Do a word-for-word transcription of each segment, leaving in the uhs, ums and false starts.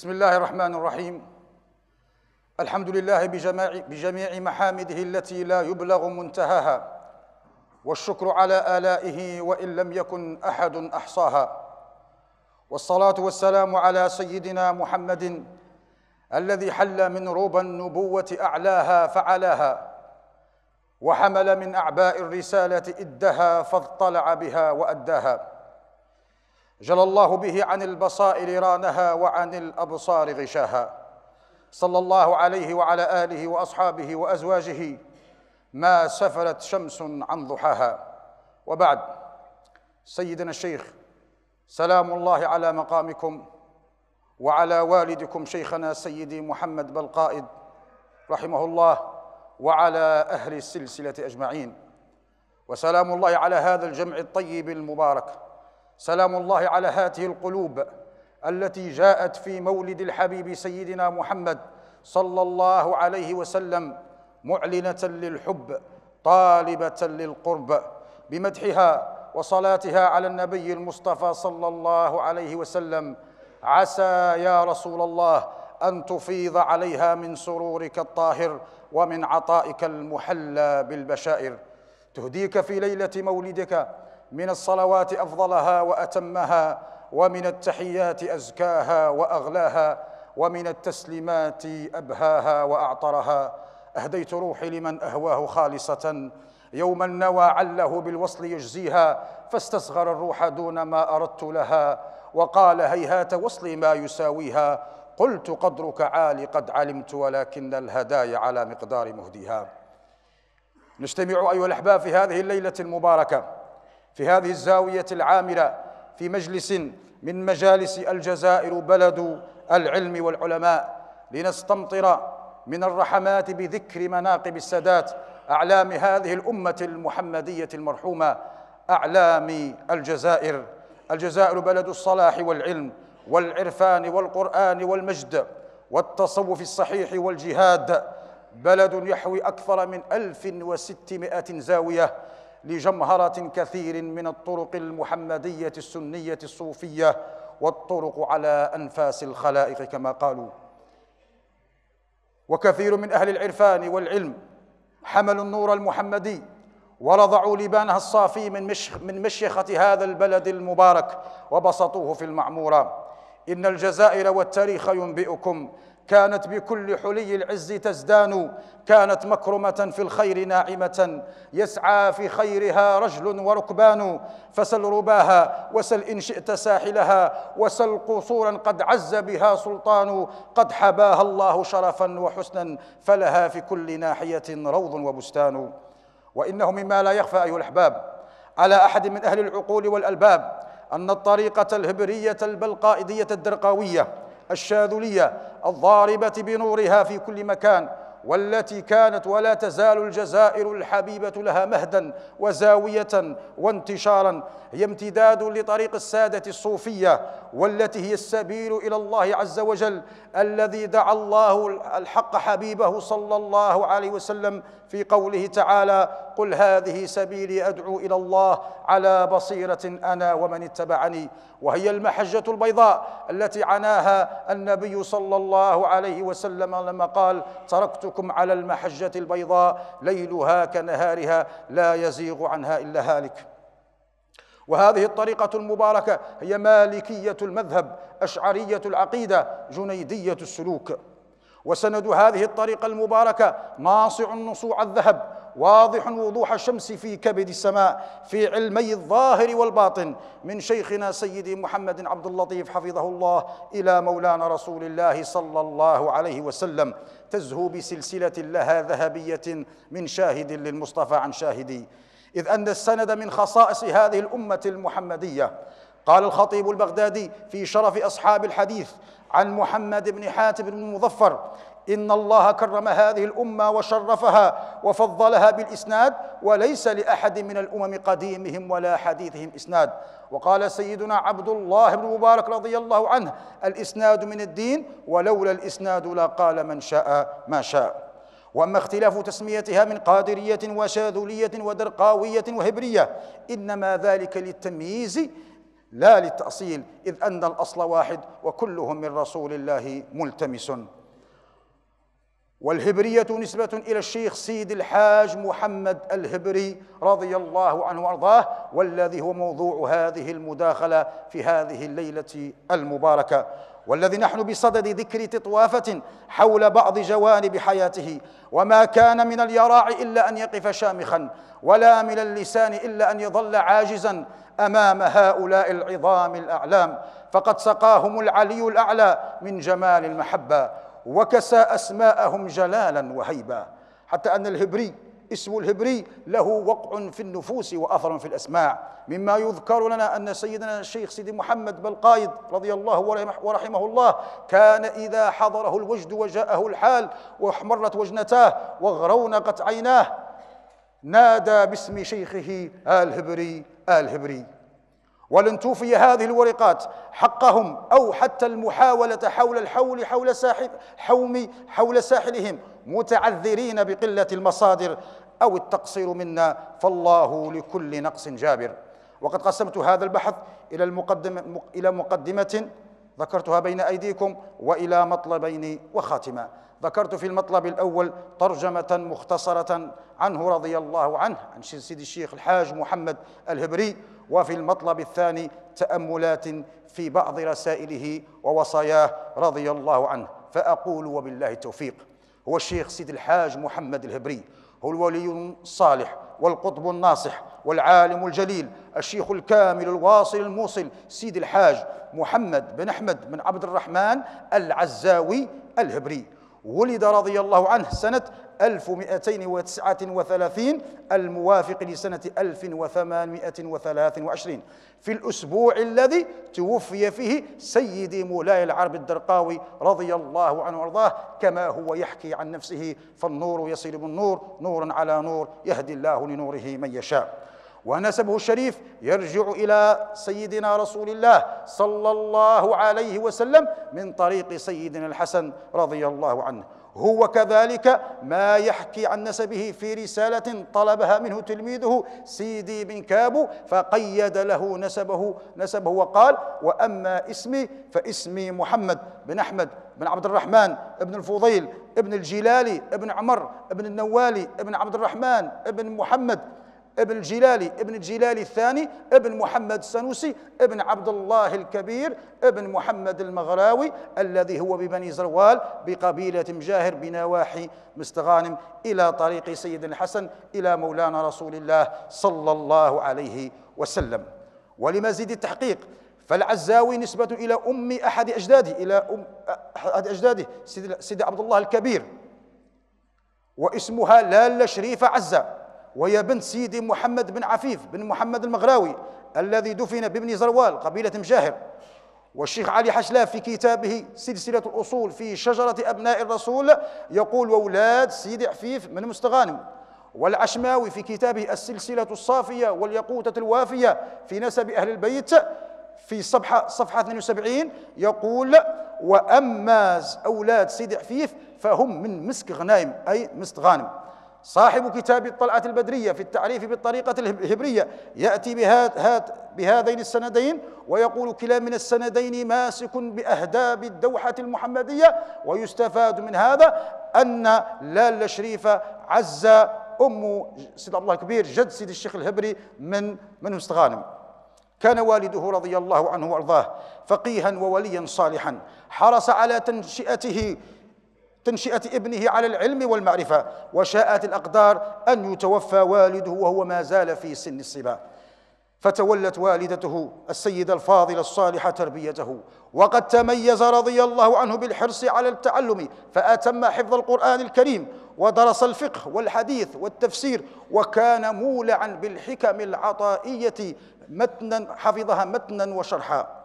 بسم الله الرحمن الرحيم. الحمد لله بجميع, بجميع محامده التي لا يبلغ منتهاها، والشكر على آلائه وإن لم يكن أحد أحصاها، والصلاة والسلام على سيدنا محمد الذي حل من ربى النبوة أعلاها فعلاها، وحمل من أعباء الرسالة إدها فاضطلع بها وأداها، جلى الله به عن البصائر رانها وعن الأبصار غشاها، صلى الله عليه وعلى آله وأصحابه وأزواجه ما سفلت شمس عن ضحاها. وبعد، سيدنا الشيخ سلام الله على مقامكم وعلى والدكم شيخنا سيدي محمد بالقائد رحمه الله، وعلى أهل السلسلة أجمعين، وسلام الله على هذا الجمع الطيب المبارك، سلام الله على هذه القلوب التي جاءت في مولد الحبيب سيدنا محمد صلى الله عليه وسلم معلنة للحب طالبة للقرب، بمدحها وصلاتها على النبي المصطفى صلى الله عليه وسلم. عسى يا رسول الله أن تفيض عليها من سرورك الطاهر ومن عطائك المحلى بالبشائر، تهديك في ليلة مولدك من الصلوات أفضلها وأتمها، ومن التحيات أزكاها وأغلاها، ومن التسليمات أبهاها وأعطرها. أهديت روحي لمن أهواه خالصة، يوما نوى عله بالوصل يجزيها، فاستصغر الروح دون ما أردت لها، وقال هيهات وصلي ما يساويها. قلت قدرك عالي قد علمت، ولكن الهدايا على مقدار مهديها. نجتمع أيها الأحباب في هذه الليلة المباركة في هذه الزاوية العامرة في مجلس من مجالس الجزائر بلد العلم والعلماء، لنستمطر من الرحمات بذكر مناقب السادات أعلام هذه الأمة المحمدية المرحومة، أعلام الجزائر. الجزائر بلد الصلاح والعلم والعرفان والقرآن والمجد والتصوف الصحيح والجهاد، بلد يحوي أكثر من ألف وستمائة زاوية لجمهرة كثير من الطرق المحمدية السنية الصوفية، والطرق على أنفاس الخلائق كما قالوا. وكثير من أهل العرفان والعلم حملوا النور المحمدي ورضعوا لبانها الصافي من, مش من مشيخة هذا البلد المبارك وبسطوه في المعمورة. إن الجزائر والتاريخ ينبئكم كانت بكل حلي العز تزدان، كانت مكرمة في الخير ناعمة، يسعى في خيرها رجل وركبان. فسل رباها وسل إن شئت ساحلها، وسل قصورا قد عز بها سلطان، قد حباها الله شرفا وحسنا، فلها في كل ناحية روض وبستان. وإنه مما لا يخفى أيها الأحباب على أحد من أهل العقول والألباب أن الطريقة الهبرية البلقائدية الدرقاوية الشاذلية الضاربة بنورها في كل مكان، والتي كانت ولا تزال الجزائر الحبيبة لها مهدا وزاوية وانتشارا، هي امتداد لطريق السادة الصوفية، والتي هي السبيل إلى الله عز وجل، الذي دعا الله الحق حبيبه صلى الله عليه وسلم في قوله تعالى: قل هذه سبيلي أدعو إلى الله على بصيرة أنا ومن اتبعني. وهي المحجة البيضاء التي عناها النبي صلى الله عليه وسلم لما قال: تركتكم على المحجة البيضاء ليلها كنهارها لا يزيغ عنها إلا هالك. وهذه الطريقة المباركة هي مالكية المذهب، أشعرية العقيدة، جنيدية السلوك. وسند هذه الطريقة المباركة ناصع نصوع الذهب، واضح وضوح الشمس في كبد السماء، في علمي الظاهر والباطن، من شيخنا سيدي محمد عبد اللطيف حفظه الله إلى مولانا رسول الله صلى الله عليه وسلم، تزهو بسلسلة لها ذهبية من شاهد للمصطفى عن شاهدي. إذ أن السند من خصائص هذه الأمة المحمدية. قال الخطيب البغدادي في شرف أصحاب الحديث عن محمد بن حاتم بن المظفر: إن الله كرم هذه الأمة وشرفها وفضلها بالإسناد، وليس لأحد من الأمم قديمهم ولا حديثهم إسناد. وقال سيدنا عبد الله بن مبارك رضي الله عنه: الإسناد من الدين، ولولا الإسناد لقال من شاء ما شاء. وأما اختلاف تسميتها من قادرية وشاذلية ودرقاوية وهبرية، إنما ذلك للتمييز لا للتأصيل، إذ أن الأصل واحد وكلهم من رسول الله ملتمس. والهبرية نسبة إلى الشيخ سيد الحاج محمد الهبري رضي الله عنه وأرضاه، والذي هو موضوع هذه المداخلة في هذه الليلة المباركة، والذي نحن بصدد ذكر تطوافة حول بعض جوانب حياته، وما كان من اليراع إلا أن يقف شامخا، ولا من اللسان إلا أن يظل عاجزا أمام هؤلاء العظام الأعلام، فقد سقاهم العلي الأعلى من جمال المحبة، وكسى أسماءهم جلالا وهيبة، حتى أن الهبري اسم الهبري له وقع في النفوس وأثر في الأسماع. مما يذكر لنا أن سيدنا الشيخ سيدي محمد بالقايد رضي الله ورحمه الله كان إذا حضره الوجد وجاءه الحال واحمرت وجنتاه وغرونقت عيناه نادى باسم شيخه الهبري الهبري. ولن توفي هذه الورقات حقهم أو حتى المحاولة حول الحول حول ساحل حوم حول ساحلهم متعذرين بقلة المصادر أو التقصير منا، فالله لكل نقص جابر. وقد قسمت هذا البحث إلى المقدمة إلى مقدمة ذكرتها بين أيديكم، وإلى مطلبين وخاتمة. ذكرت في المطلب الأول ترجمة مختصرة عنه رضي الله عنه، عن سيدي الشيخ الحاج محمد الهبري، وفي المطلب الثاني تأملات في بعض رسائله ووصاياه رضي الله عنه. فأقول وبالله التوفيق. هو الشيخ سيدي الحاج محمد الهبري هو الولي الصالح والقطب الناصح والعالم الجليل، الشيخ الكامل الواصل الموصل، سيدي الحاج محمد بن أحمد بن عبد الرحمن العزاوي الهبري. ولد رضي الله عنه سنة ألف ومئتين وتسعة وثلاثين الموافق لسنة ألف وثمانمئة وثلاث وعشرين في الأسبوع الذي توفي فيه سيدي مولاي العرب الدرقاوي رضي الله عنه وارضاه، كما هو يحكي عن نفسه: فالنور يصل بالنور نورا على نور يهدي الله لنوره من يشاء. ونسبه الشريف يرجع إلى سيدنا رسول الله صلى الله عليه وسلم من طريق سيدنا الحسن رضي الله عنه. هو كذلك ما يحكي عن نسبه في رسالة طلبها منه تلميذه سيدي بن كابو، فقيد له نسبه نسبه وقال: وأما اسمي فاسمي محمد بن أحمد بن عبد الرحمن ابن الفضيل ابن الجلالي ابن عمر ابن النوالي ابن عبد الرحمن ابن محمد ابن الجلالي ابن الجلالي الثاني ابن محمد السنوسي ابن عبد الله الكبير ابن محمد المغراوي، الذي هو ببني زروال بقبيلة مجاهر بنواحي مستغانم، إلى طريق سيدنا الحسن إلى مولانا رسول الله صلى الله عليه وسلم. ولمزيد التحقيق فالعزاوي نسبة إلى أم أحد أجداده إلى أم أحد أجداده سيدي عبد الله الكبير، واسمها لالة شريفة عزة، وهي بنت سيدي محمد بن عفيف بن محمد المغراوي الذي دفن بابن زروال قبيلة مجاهر. والشيخ علي حشلاف في كتابه سلسلة الأصول في شجرة أبناء الرسول يقول: وأولاد سيدي عفيف من مستغانم. والعشماوي في كتابه السلسلة الصافية واليقوتة الوافية في نسب أهل البيت في صفحة صفحة اثنين وسبعين يقول: وأما أولاد سيدي عفيف فهم من مسك غنايم أي مستغانم. صاحب كتاب الطلعة البدرية في التعريف بالطريقة الهبرية يأتي بهذين السندين ويقول: كلا من السندين ماسك بأهداب الدوحة المحمدية. ويستفاد من هذا أن لالة شريفة عزة أم سيد عبد الله الكبير جد سيد الشيخ الهبري من من مستغانم. كان والده رضي الله عنه وارضاه فقيها ووليا صالحا، حرص على تنشئته تنشئة ابنه على العلم والمعرفة، وشاءت الأقدار أن يتوفى والده وهو ما زال في سن الصبا، فتولت والدته السيدة الفاضلة الصالحة تربيته. وقد تميز رضي الله عنه بالحرص على التعلم، فأتم حفظ القرآن الكريم ودرس الفقه والحديث والتفسير، وكان مولعا بالحكم العطائية متنا حفظها متنا وشرحا.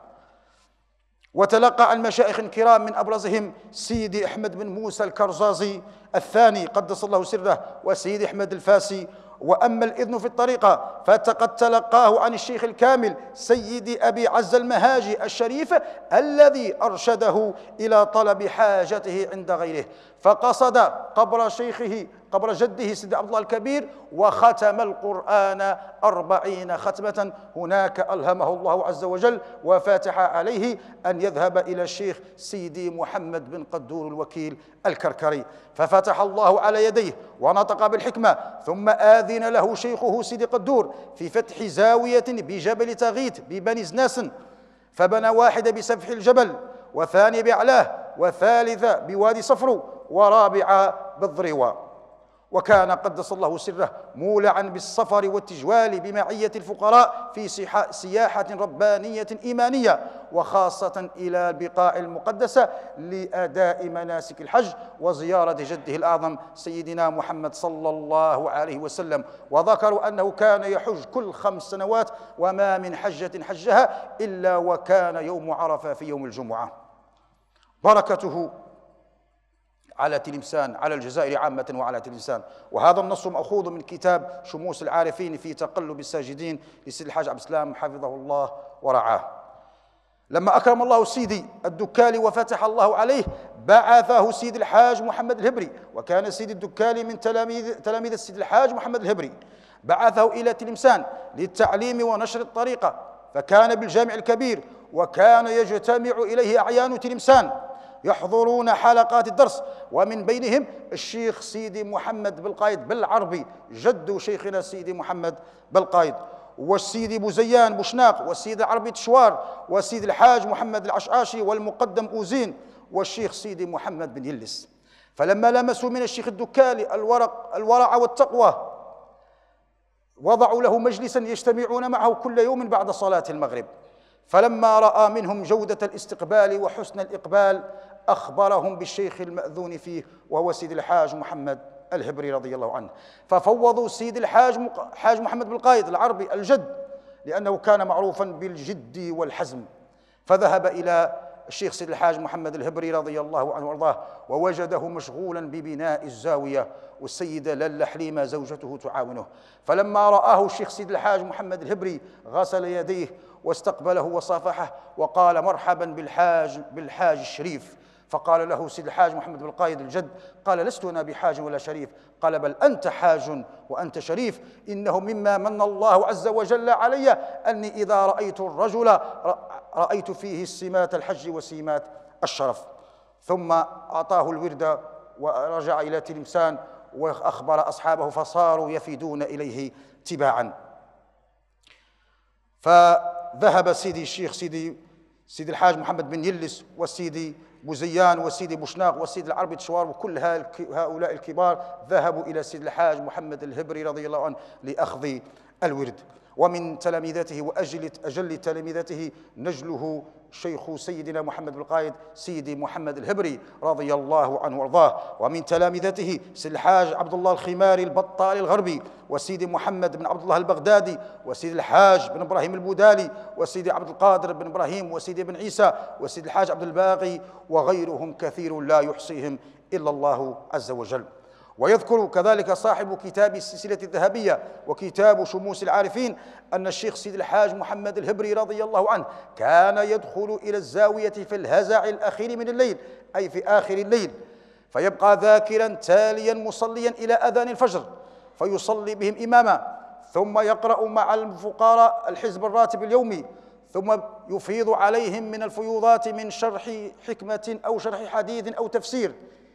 وتلقى عن مشايخ كرام من أبرزهم سيدي أحمد بن موسى الكرزازي الثاني قدس الله سره، وسيدي أحمد الفاسي. وأما الإذن في الطريقة فقد تلقاه عن الشيخ الكامل سيدي أبي عز المهاجي الشريف، الذي أرشده إلى طلب حاجته عند غيره، فقصد قبر شيخه قبر جده سيدي عبد الله الكبير، وختم القرآن أربعين ختمة. هناك ألهمه الله عز وجل وفتح عليه أن يذهب إلى الشيخ سيدي محمد بن قدور الوكيل الكركري، ففتح الله على يديه ونطق بالحكمة، ثم آذن له شيخه سيدي قدور في فتح زاوية بجبل تغيت ببني زناسن، فبنى واحدة بسفح الجبل، وثانية بأعلاه، وثالثة بوادي صفرو، ورابعة بالضريوة. وكان قدس الله سره مولعا بالسفر والتجوال بمعية الفقراء في سياحة ربانية إيمانية، وخاصة إلى البقاع المقدسة لأداء مناسك الحج وزيارة جده الأعظم سيدنا محمد صلى الله عليه وسلم. وذكروا أنه كان يحج كل خمس سنوات، وما من حجة حجها إلا وكان يوم عرفة في يوم الجمعة. بركته على تلمسان، على الجزائر عامة وعلى تلمسان. وهذا النص مأخوذ من كتاب شموس العارفين في تقلب الساجدين لسيد الحاج عبد السلام حفظه الله ورعاه. لما أكرم الله سيدي الدكالي وفتح الله عليه، بعثه سيد الحاج محمد الهبري، وكان سيدي الدكالي من تلاميذ تلاميذ السيد الحاج محمد الهبري، بعثه إلى تلمسان للتعليم ونشر الطريقة، فكان بالجامع الكبير، وكان يجتمع إليه أعيان تلمسان يحضرون حلقات الدرس، ومن بينهم الشيخ سيدي محمد بالقايد بالعربي جد شيخنا سيدي محمد بالقايد، والسيدي بوزيان بوشناق، والسيد العربي تشوار، والسيد الحاج محمد العشعاشي، والمقدم أوزين، والشيخ سيدي محمد بن يلس. فلما لمسوا من الشيخ الدكالي الورق الورع والتقوى، وضعوا له مجلسا يجتمعون معه كل يوم بعد صلاة المغرب. فلما رأى منهم جودة الاستقبال وحسن الإقبال، أخبرهم بالشيخ المأذون فيه، وهو سيد الحاج محمد الهبري رضي الله عنه. ففوضوا سيد الحاج حاج محمد بالقايد العربي الجد، لأنه كان معروفا بالجد والحزم، فذهب إلى الشيخ سيد الحاج محمد الهبري رضي الله عنه وارضاه، ووجده مشغولا ببناء الزاوية، والسيدة لاله حليمة زوجته تعاونه. فلما رآه الشيخ سيد الحاج محمد الهبري غسل يديه واستقبله وصافحه، وقال مرحبا بالحاج بالحاج الشريف. فقال له سيد الحاج محمد بالقايد الجد، قال لست أنا بحاج ولا شريف، قال بل أنت حاج وأنت شريف، إنه مما من الله عز وجل علي أني إذا رأيت الرجل رأيت فيه السمات الحج وسيمات الشرف. ثم أعطاه الورد ورجع إلى تلمسان، وأخبر أصحابه فصاروا يفيدون إليه تباعا. فذهب سيدي الشيخ سيدي سيدي الحاج محمد بن يلس، وسيدي بوزيان، وسيدي بوشناق، وسيدي العربي تشوار، وكل هؤلاء الكبار ذهبوا إلى سيد الحاج محمد الهبري رضي الله عنه لأخذ الورد. ومن تلامذته وأجل أجل تلامذته نجله شيخ سيدنا محمد بالقايد سيدي محمد الهبري رضي الله عنه وارضاه. ومن تلامذته سيد الحاج عبد الله الخماري البطال الغربي، وسيدي محمد بن عبد الله البغدادي، وسيدي الحاج بن ابراهيم البودالي، وسيدي عبد القادر بن ابراهيم، وسيدي بن عيسى، وسيدي الحاج عبد الباقي، وغيرهم كثير لا يحصيهم الا الله عز وجل. ويذكر كذلك صاحب كتاب السلسلة الذهبية وكتاب شموس العارفين أن الشيخ سيد الحاج محمد الهبري رضي الله عنه كان يدخل إلى الزاوية في الهزع الأخير من الليل، أي في آخر الليل، فيبقى ذاكرا تاليا مصليا إلى أذان الفجر، فيصلي بهم إماما، ثم يقرأ مع الفقراء الحزب الراتب اليومي، ثم يفيض عليهم من الفيوضات من شرح حكمة أو شرح حديث أو تفسير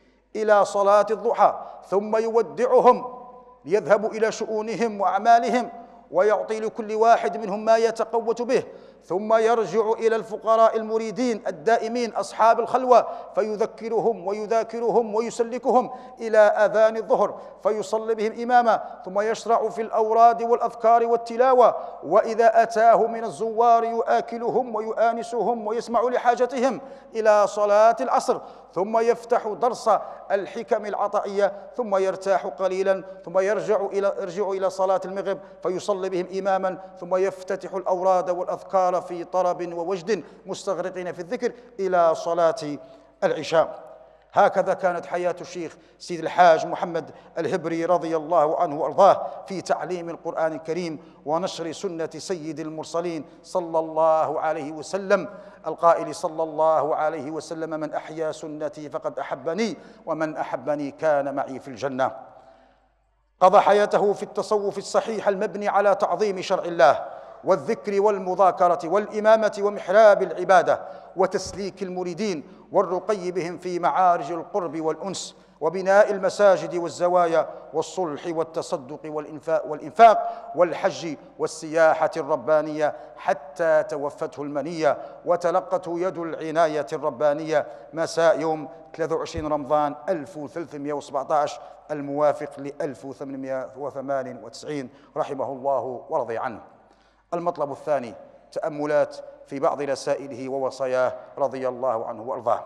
إلى صلاة الضحى، ثم يودعهم ليذهبوا إلى شؤونهم وأعمالهم، ويعطي لكل واحد منهم ما يتقوت به، ثم يرجع إلى الفقراء المريدين الدائمين أصحاب الخلوة، فيذكرهم ويذاكرهم ويسلكهم إلى أذان الظهر، فيصلي بهم إماما، ثم يشرع في الأوراد والأذكار والتلاوة، وإذا أتاه من الزوار يآكلهم ويؤانسهم ويسمع لحاجتهم إلى صلاة العصر، ثم يفتح درس الحكم العطائية، ثم يرتاح قليلا، ثم يرجع إلى يرجع إلى صلاة المغرب فيصلي بهم إماما، ثم يفتتح الأوراد والأذكار في طرب ووجد مستغرقين في الذكر إلى صلاة العشاء. هكذا كانت حياة الشيخ سيد الحاج محمد الهبري رضي الله عنه وأرضاه في تعليم القرآن الكريم ونشر سنة سيد المرسلين صلى الله عليه وسلم، القائل صلى الله عليه وسلم: من أحيا سنتي فقد أحبني، ومن أحبني كان معي في الجنة. قضى حياته في التصوف الصحيح المبني على تعظيم شرع الله والذكر والمذاكرة والإمامة ومحراب العبادة وتسليك المريدين والرقي بهم في معارج القرب والأنس وبناء المساجد والزوايا والصلح والتصدق والإنفاق, والإنفاق والحج والسياحة الربانية حتى توفته المنية وتلقته يد العناية الربانية مساء يوم ثلاثة وعشرين رمضان ألف وثلاثمائة وسبعة عشر الموافق ل ألف وثمانمائة وثمانية وتسعين رحمه الله ورضي عنه. المطلب الثاني تأملات في بعض رسائله ووصاياه رضي الله عنه وأرضاه.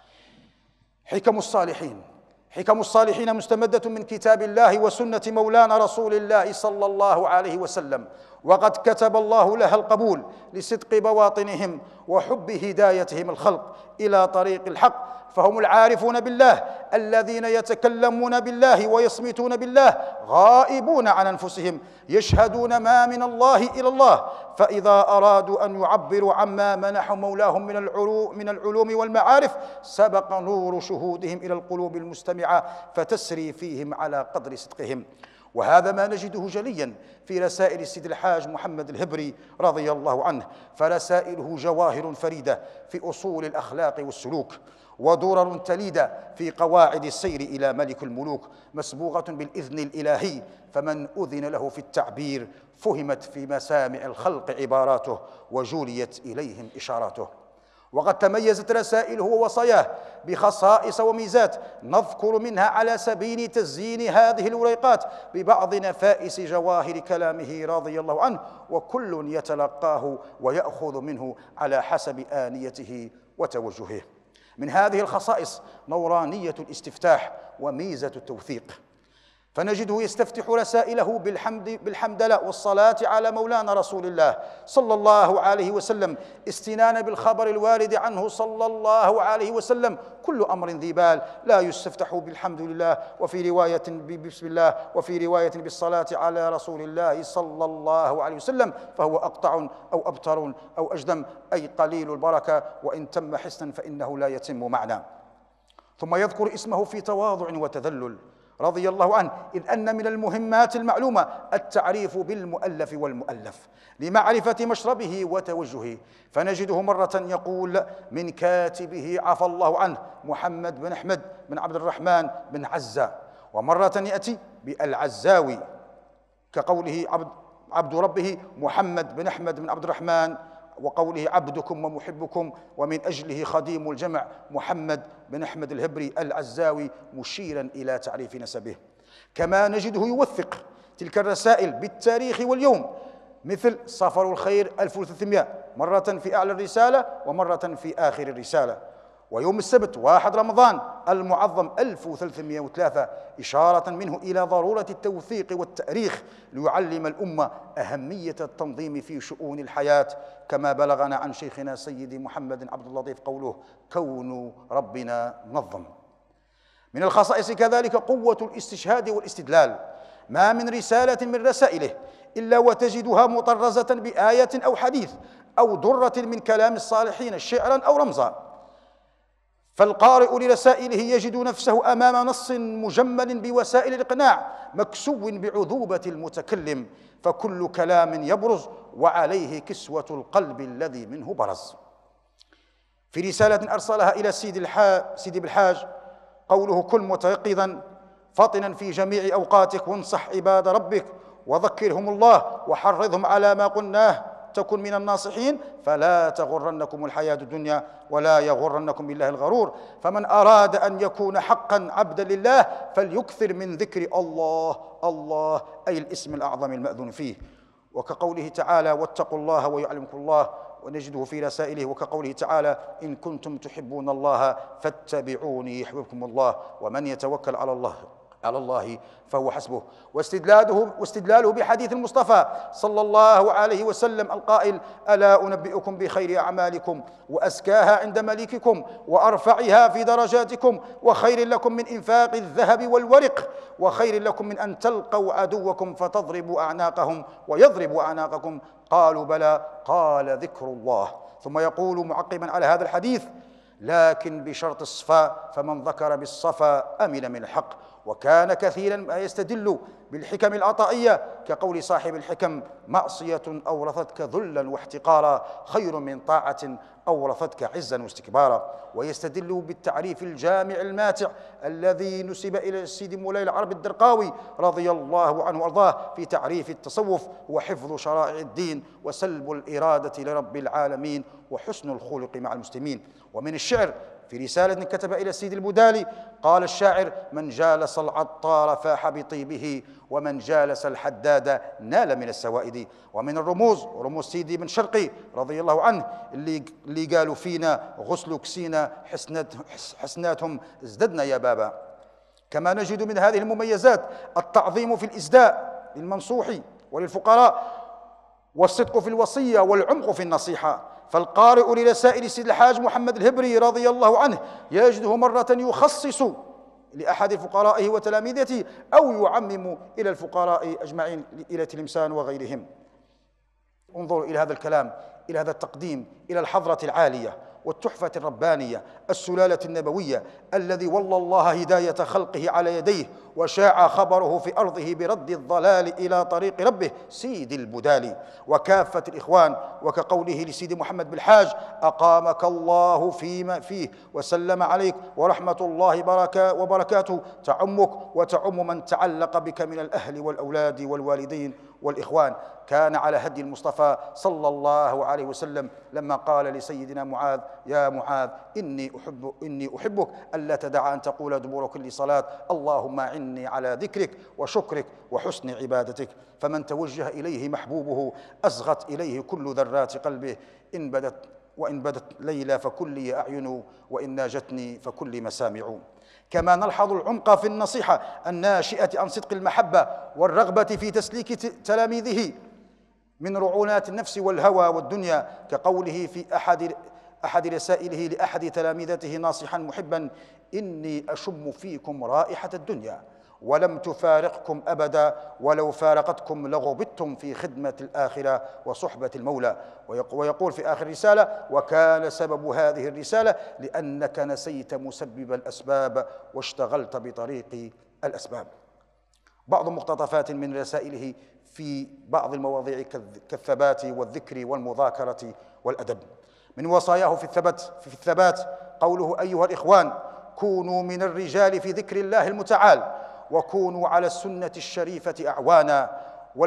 حكم الصالحين حكم الصالحين مستمدة من كتاب الله وسنة مولانا رسول الله صلى الله عليه وسلم، وقد كتب الله لها القبول لصدق بواطنهم وحب هدايتهم الخلق إلى طريق الحق، فهم العارفون بالله الذين يتكلمون بالله ويصمتون بالله، غائبون عن أنفسهم، يشهدون ما من الله إلى الله، فإذا أرادوا أن يعبروا عما منح مولاهم من من العلوم والمعارف سبق نور شهودهم إلى القلوب المستمعة فتسري فيهم على قدر صدقهم. وهذا ما نجده جليا في رسائل السيد الحاج محمد الهبري رضي الله عنه، فرسائله جواهر فريدة في أصول الأخلاق والسلوك، ودرر تليدة في قواعد السير إلى ملك الملوك، مسبوغة بالإذن الإلهي، فمن أذن له في التعبير فهمت في مسامع الخلق عباراته وجوليت إليهم إشاراته. وقد تميزت رسائله ووصاياه بخصائص وميزات نذكر منها على سبيل تزيين هذه الوريقات ببعض نفائس جواهر كلامه رضي الله عنه، وكل يتلقاه ويأخذ منه على حسب آنيته وتوجهه. من هذه الخصائص نورانية الاستفتاح وميزة التوثيق، فنجده يستفتح رسائله بالحمد بالحمدلله والصلاة على مولانا رسول الله صلى الله عليه وسلم، استنانا بالخبر الوارد عنه صلى الله عليه وسلم: كل أمر ذي بال لا يستفتح بالحمد لله، وفي رواية بسم الله، وفي رواية بالصلاة على رسول الله صلى الله عليه وسلم، فهو أقطع أو أبتر أو أجدم، أي قليل البركة، وإن تم حسنا فإنه لا يتم معنى. ثم يذكر اسمه في تواضع وتذلل رضي الله عنه، إذ أن من المهمات المعلومة التعريف بالمؤلف والمؤلف لمعرفة مشربه وتوجهه، فنجده مرة يقول من كاتبه عفى الله عنه محمد بن أحمد بن عبد الرحمن بن عزة، ومرة يأتي بالعزاوي كقوله عبد, عبد ربه محمد بن أحمد بن عبد الرحمن، وقوله عبدكم ومحبكم، ومن أجله خديم الجمع محمد بن أحمد الهبري العزاوي، مشيرا إلى تعريف نسبه. كما نجده يوثق تلك الرسائل بالتاريخ واليوم، مثل صفر الخير ألف وثلاثمائة، مرة في أعلى الرسالة ومرة في آخر الرسالة، ويوم السبت واحد رمضان المعظم ألف وثلاثمائة وثلاثة، إشارة منه إلى ضرورة التوثيق والتأريخ ليعلم الأمة أهمية التنظيم في شؤون الحياة، كما بلغنا عن شيخنا سيدي محمد عبد اللطيف قوله: كون ربنا منظم. من الخصائص كذلك قوة الاستشهاد والاستدلال، ما من رسالة من رسائله إلا وتجدها مطرزة بآية أو حديث أو درة من كلام الصالحين شعرا أو رمزا، فالقارئ لرسائله يجد نفسه أمام نص مجمل بوسائل الإقناع مكسو بعذوبة المتكلم، فكل كلام يبرز وعليه كسوة القلب الذي منه برز. في رسالة أرسلها إلى سيدي الحاج سيدي بالحاج قوله: كن متيقظا فطنا في جميع أوقاتك، وانصح عباد ربك وذكرهم الله وحرضهم على ما قلناه، تكن من الناصحين، فلا تغرنكم الحياة الدنيا ولا يغرنكم بالله الغرور، فمن أراد أن يكون حقا عبدا لله فليكثر من ذكر الله الله، أي الاسم الأعظم المأذون فيه. وكقوله تعالى: واتقوا الله ويعلمكم الله، ونجده في رسائله وكقوله تعالى: إن كنتم تحبون الله فاتبعوني يحببكم الله، ومن يتوكل على الله على الله فهو حسبه. واستدلاله, واستدلاله بحديث المصطفى صلى الله عليه وسلم القائل: ألا أنبئكم بخير أعمالكم وأزكاها عند مليككم وأرفعها في درجاتكم، وخير لكم من إنفاق الذهب والورق، وخير لكم من أن تلقوا عدوكم فتضربوا أعناقهم ويضربوا أعناقكم. قالوا: بلى. قال: ذكر الله. ثم يقول معقبا على هذا الحديث: لكن بشرط الصفاء، فمن ذكر بالصفا أمن من الحق، وكان كثيرا ما يستدل بالحكم العطائية كقول صاحب الحكم: معصية أورثتك ذلا واحتقارا خير من طاعة أورثتك عزا واستكبارا. ويستدل بالتعريف الجامع الماتع الذي نسب إلى السيد مولاي العرب الدرقاوي رضي الله عنه وأرضاه في تعريف التصوف: هو حفظ شرائع الدين وسلب الإرادة لرب العالمين وحسن الخلق مع المسلمين. ومن الشعر في رسالة كتب إلى السيد البدالي قال الشاعر: من جالس العطار فاح بطيبه ومن جالس الحداد نال من السوائد. ومن الرموز رموز سيدي بن شرقي رضي الله عنه اللي, اللي قالوا فينا: غسل كسينا حسنات حسناتهم ازددنا يا بابا. كما نجد من هذه المميزات التعظيم في الإسداء للمنصوح وللفقراء، والصدق في الوصية والعمق في النصيحة. فالقارئ لرسائل سيد الحاج محمد الهبري رضي الله عنه يجده مرة يخصص لأحد فقرائه وتلاميذته أو يعمم إلى الفقراء أجمعين إلى تلمسان وغيرهم. انظروا إلى هذا الكلام، إلى هذا التقديم، إلى الحضرة العالية والتحفة الربانية السلالة النبوية الذي والله الله هداية خلقه على يديه وشاع خبره في أرضه برد الضلال إلى طريق ربه سيد البدالي وكافة الإخوان. وكقوله لسيد محمد بالحاج: أقامك الله فيما فيه وسلم عليك ورحمة الله بركة وبركاته تعمك وتعم من تعلق بك من الأهل والأولاد والوالدين والإخوان. كان على هدي المصطفى صلى الله عليه وسلم لما قال لسيدنا معاذ: يا معاذ إني أحب إني أحبك ألا تدع أن تقول دبور كل صلاة اللهم أعني على ذكرك وشكرك وحسن عبادتك. فمن توجه إليه محبوبه أصغت إليه كل ذرات قلبه. إن بدت وإن بدت ليلى فكلي أعين وإن ناجتني فكل مسامع. كما نلحظ العمق في النصيحة الناشئة عن صدق المحبة والرغبة في تسليك تلاميذه من رعونات النفس والهوى والدنيا، كقوله في أحد أحد رسائله لأحد تلامذته ناصحا محبا: إني أشم فيكم رائحة الدنيا ولم تفارقكم أبدا ولو فارقتكم لغبطتم في خدمة الآخرة وصحبة المولى. ويقول في آخر رسالة: وكان سبب هذه الرسالة لأنك نسيت مسبب الأسباب واشتغلت بطريق الأسباب. بعض مقتطفات من رسائله في بعض المواضيع كالثبات والذكر والمذاكرة والأدب. من وصاياه في الثبات في الثبات قوله: أيها الإخوان، كونوا من الرجال في ذكر الله المتعال وكونوا على السنة الشريفة أعوانا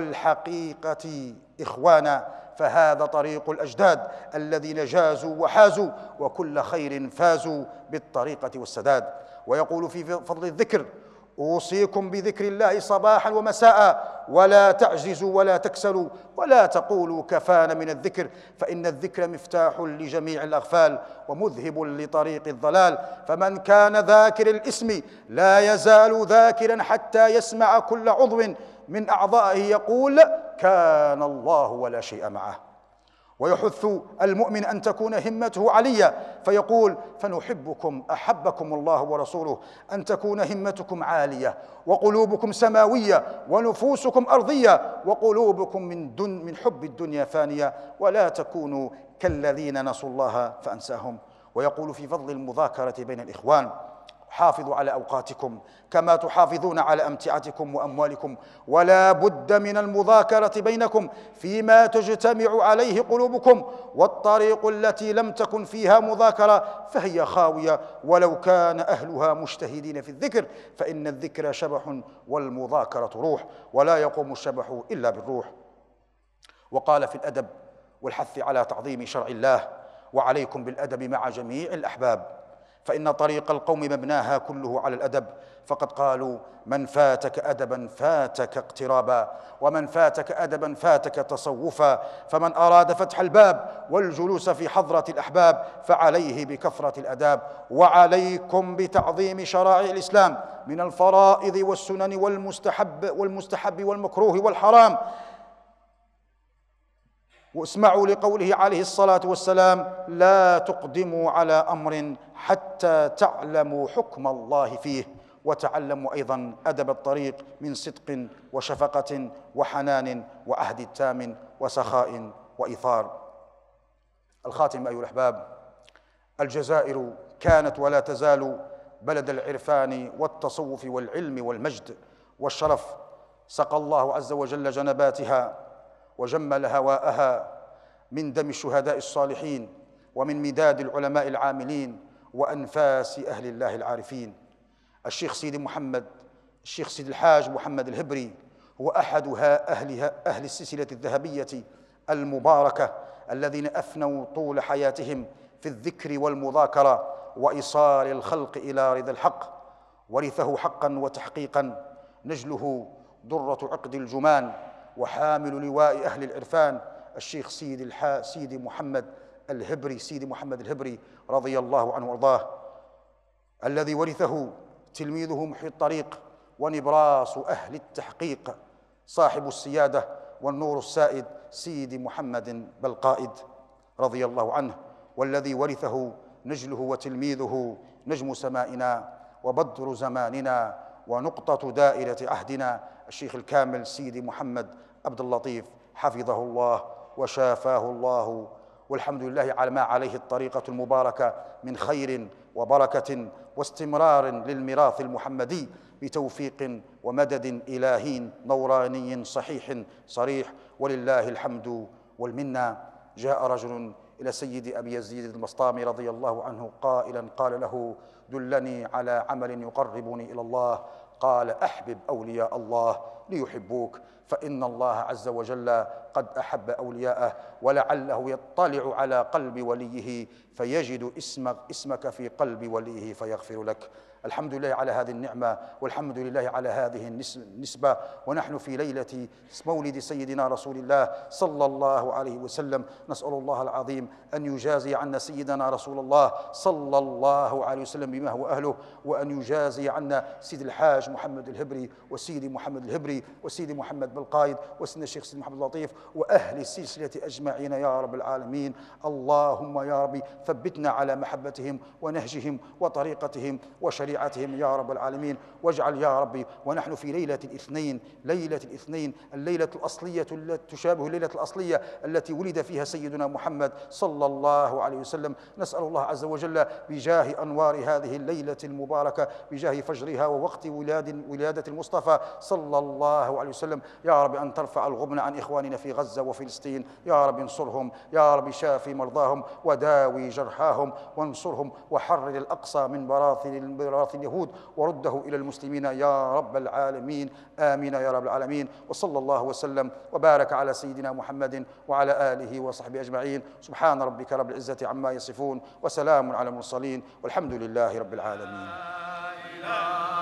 والحقيقة إخوانا، فهذا طريق الأجداد الذين جازوا وحازوا وكل خير فازوا بالطريقة والسداد. ويقول في فضل الذكر: أوصيكم بذكر الله صباحا ومساء ولا تعجزوا ولا تكسلوا ولا تقولوا كفانا من الذكر، فإن الذكر مفتاح لجميع الأغفال ومذهب لطريق الضلال، فمن كان ذاكر الاسم لا يزال ذاكرا حتى يسمع كل عضو من أعضائه يقول كان الله ولا شيء معه. ويحث المؤمن أن تكون همته علية فيقول: فنحبكم أحبكم الله ورسوله، أن تكون همتكم عالية وقلوبكم سماوية ونفوسكم أرضية وقلوبكم من, دن من حب الدنيا فانية، ولا تكونوا كالذين نسوا الله فأنساهم. ويقول في فضل المذاكرة بين الإخوان: حافظوا على أوقاتكم كما تحافظون على أمتعتكم وأموالكم، ولا بد من المذاكرة بينكم فيما تجتمع عليه قلوبكم، والطريق التي لم تكن فيها مذاكرة فهي خاوية ولو كان أهلها مجتهدين في الذكر، فإن الذكر شبح والمذاكرة روح، ولا يقوم الشبح إلا بالروح. وقال في الأدب والحث على تعظيم شرع الله: وعليكم بالأدب مع جميع الأحباب، فإن طريق القوم مبناها كله على الأدب، فقد قالوا: من فاتك أدبا فاتك اقترابا، ومن فاتك أدبا فاتك تصوفا، فمن أراد فتح الباب والجلوس في حضرة الأحباب فعليه بكثرة الأداب، وعليكم بتعظيم شرائع الإسلام من الفرائض والسنن والمستحب والمستحب والمكروه والحرام. واسمعوا لقوله عليه الصلاة والسلام: لا تقدموا على أمر حتى تعلموا حكم الله فيه. وتعلموا أيضا أدب الطريق من صدق وشفقة وحنان وعهد تام وسخاء وإيثار. الخاتم أيها الأحباب، الجزائر كانت ولا تزال بلد العرفان والتصوف والعلم والمجد والشرف. سقى الله عز وجل جنباتها وجمل هواءها من دم الشهداء الصالحين ومن مداد العلماء العاملين وأنفاس أهل الله العارفين. الشيخ سيدي محمد الشيخ سيدي الحاج محمد الهبري هو أحد أهل, أهل السلسلة الذهبية المباركة الذين أفنوا طول حياتهم في الذكر والمذاكرة وإيصال الخلق إلى رضا الحق. ورثه حقا وتحقيقا نجله درة عقد الجمان وحامل لواء أهل العرفان الشيخ سيدي الحا سيدي محمد الهبري سيدي محمد الهبري رضي الله عنه وارضاه، الذي ورثه تلميذه محي الطريق ونبراس أهل التحقيق صاحب السيادة والنور السائد سيدي محمد بالقائد رضي الله عنه، والذي ورثه نجله وتلميذه نجم سمائنا وبدر زماننا ونقطة دائرة عهدنا الشيخ الكامل سيدي محمد عبد اللطيف حفظه الله وشافاه الله. والحمد لله على ما عليه الطريقة المباركة من خير وبركة واستمرار للميراث المحمدي بتوفيق ومدد إلهي نوراني صحيح صريح، ولله الحمد والمنة. جاء رجل إلى سيد أبي يزيد البسطامي رضي الله عنه قائلا قال له: دلني على عمل يقربني إلى الله. قال: أحبب أولياء الله ليحبوك، فإن الله عز وجل قد أحب أولياءه، ولعله يطلع على قلب وليه فيجد اسمك, اسمك في قلب وليه فيغفر لك. الحمد لله على هذه النعمة، والحمد لله على هذه النسبة، ونحن في ليلة مولد سيدنا رسول الله صلى الله عليه وسلم. نسأل الله العظيم أن يجازي عنا سيدنا رسول الله صلى الله عليه وسلم بما هو أهله، وأن يجازي عنا سيد الحاج محمد الهبري وسيدي محمد الهبري وسيدي محمد بالقائد وسيدنا الشيخ سيدي محمد اللطيف وأهل السلسلة أجمعين يا رب العالمين. اللهم يا رب ثبتنا على محبتهم ونهجهم وطريقتهم وشريعتهم يا رب العالمين، واجعل يا ربي ونحن في ليلة الاثنين ليلة الاثنين الليلة الأصلية التي تشابه الليلة الأصلية التي ولد فيها سيدنا محمد صلى الله عليه وسلم. نسأل الله عز وجل بجاه أنوار هذه الليلة المباركة، بجاه فجرها ووقت ولاد ولادة المصطفى صلى الله عليه وسلم، يا رب أن ترفع الغبن عن إخواننا في غزة وفلسطين، يا رب انصرهم، يا رب شافي مرضاهم وداوي جرحاهم، وانصرهم وحرر الأقصى من براثن اليهود ورده إلى المسلمين يا رب العالمين. آمين يا رب العالمين. وصلى الله وسلم وبارك على سيدنا محمد وعلى آله وصحبه أجمعين. سبحان ربك رب العزة عما يصفون، وسلام على المرسلين، والحمد لله رب العالمين.